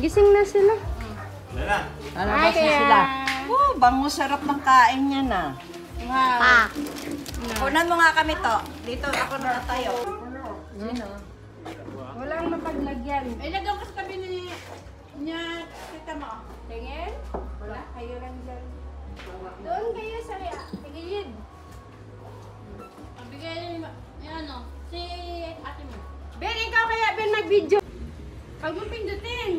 Gising na sila. Alabas na sila. Bango sarap ng kain niya na. Ah. Kunan mo nga kami to. Dito ako na tayo. Walang mapaglagyan. Ay, lagaw ka sa tabi niya, kita mo. Tingin? Wala. Kayo lang dyan. Doon kayo sa tigilid. Bigay yung ano, si ate mo. Ben, ikaw kaya Ben mag-video. Pag mo pindutin.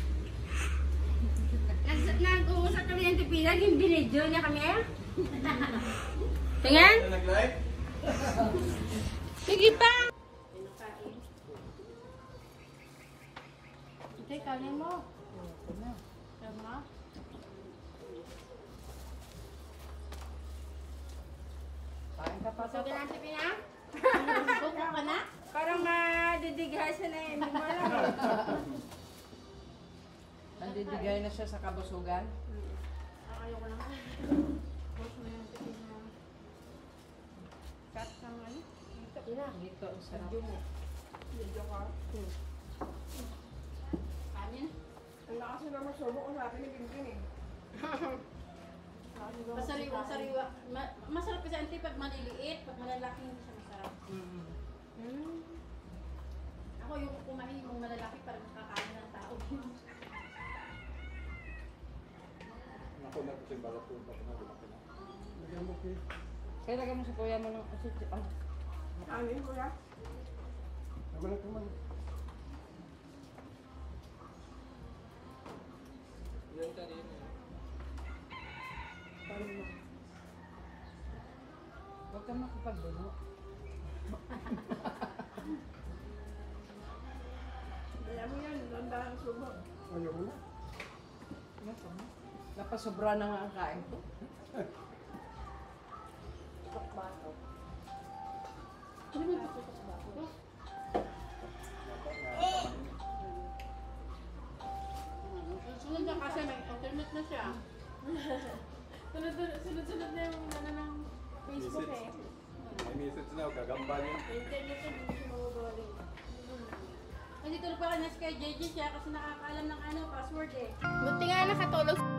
Nag-uusap kami ng tipilan, yung binidyo niya kami. Tingin? Nag-live? Sige pa. Ito, kanin mo. Tama. Kain ka pa sa Sabi natin pina? Buka ka na? Parang madidighasan na yun. Hindi mo alam. nandidigay na siya sa kabusugan. Ayoko na. Boss mo yung tipina. Cut ng ano? Dito, ang sarap. Video ka. Kanin? Ang lakas na naman sobo ko sa akin ni Bintin eh. Masariwa. Masarap kasi anti pag maliliit, pag malalaki hindi siya masarap. Ako yung kumain yung malalaki para makakain ng tao. Ako na kasi balat ko pa na lumaki na. Kaya lagyan mo sa kuya mo ng asit. Ano yun kuya? Nabalat naman. Yan ka rin. Huwag ka makipagbuno. Kaya mo yan, landahan subo. Ayaw mo na. Napasobra na nga ang kain ko. Sunod na kasi may internet na siya. Sunod-sunod na yung nana ng Facebook eh. May message na, gagamba niya. Internet na hindi siya maguguling. Nandito na pa kanya kay JJ siya kasi nakakaalam ng ano, password eh. Buti nga nakatulog.